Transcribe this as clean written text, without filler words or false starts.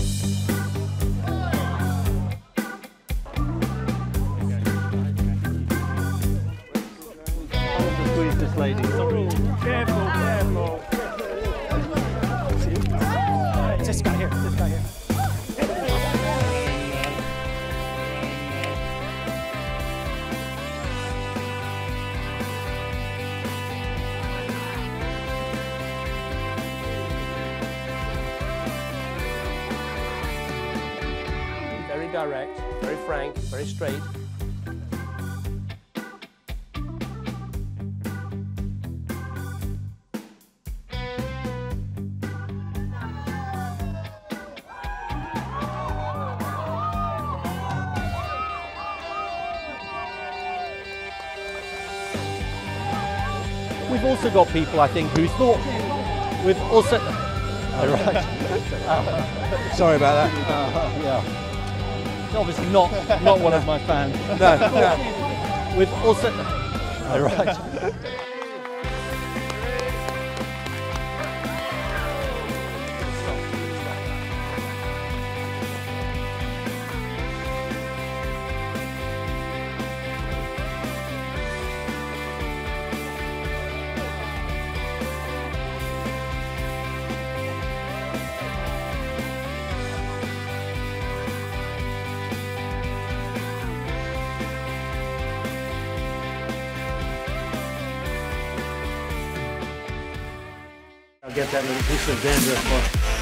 Squeeze this lady. Sorry. Careful, careful. This guy here, this guy here. Very direct, very frank, very straight. We've also got people, I think, who thought we've also. Right. Sorry about that. Yeah. It's obviously not one of my fans. No, no. We've also. Right. I'll get that little piece of dandruff for